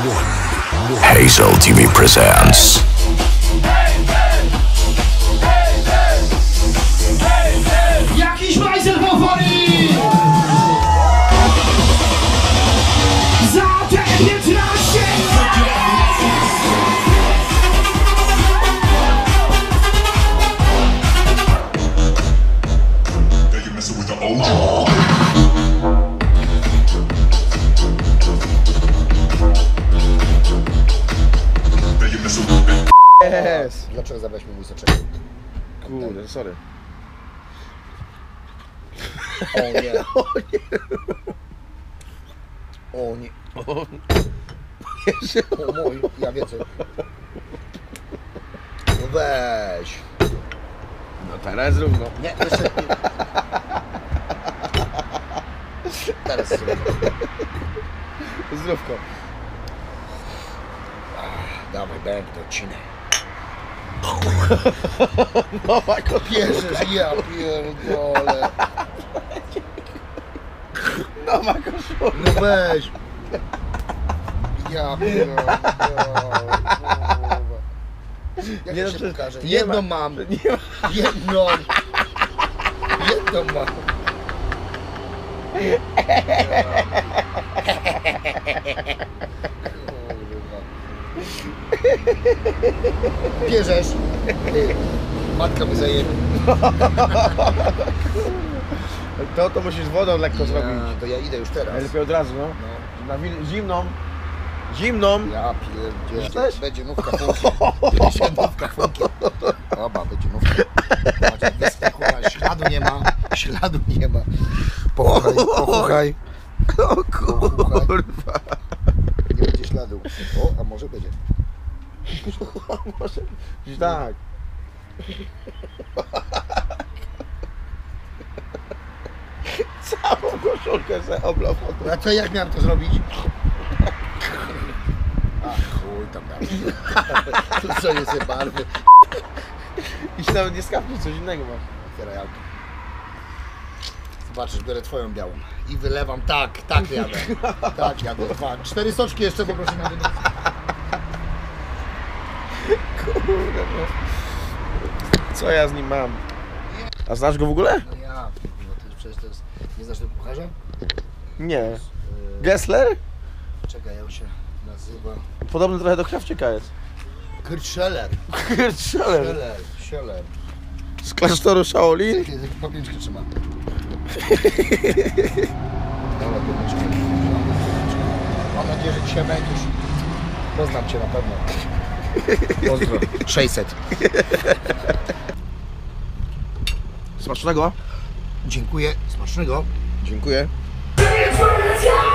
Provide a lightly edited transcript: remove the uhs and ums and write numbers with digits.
Hazel TV presents. Jakiś bajzel w euforii! Za te 15 Yes. Dlaczego zabrałeś mi mój soczek? Kurde, sorry. O nie. O nie. O mój, ja wiem co. No weź. No teraz równo. Nie, jeszcze. Teraz sobie. Zdrówko. Dawaj, bęk, to odcinek. Nowa Bierzesz, ja pierdolę. Nowa koszula. No weź. Ja pierdolę. Jak Nie, to no, się pokaże? nie Jedną ma. mam. Nie ma. Jedną. Jedną mam. Bierzesz. Ty, matka mi zajebie. To musisz wodą lekko zrobić. Ja, to ja idę już teraz. Najlepiej od razu, no. No. Na zimną. Zimną. Ja pierdzielę. Chcesz? Będzie nówka funkiem. Będzie nówka funkiem. Oba, będzie nówka. Macie wyskakuje, śladu nie ma. Śladu nie ma. Pochuchaj, pochuchaj. O kurwa. Nie będzie śladu. O, a może będzie. Może. Tak. Całą koszulkę sobie oblał. A co, jak miałem to zrobić? Ach, chuj tam dalej. Tu co jest barwy. I się nawet nie skapnie, coś innego masz. Otwieraj auto. Zobaczysz, biorę twoją białą. I wylewam, tak jadę. Tak jadę. 4 soczki jeszcze poproszę na wynos. Kurde, no. Co ja z nim mam? A znasz go w ogóle? No ja, no to przecież to jest... Nie znasz tego kucharza? Nie. Gessler? Czekaj, jak się nazywa... Podobny trochę do Krawczyka jest. Kurt Scheller. Scheller. Scheller. Z klasztoru Shaolin? Papięczkę trzyma. Dobra, papięczkę. Mam nadzieję, że dzisiaj będziesz. Poznam cię na pewno. Pozdro. 600. Smacznego. Dziękuję. Smacznego. Dziękuję. Informacja!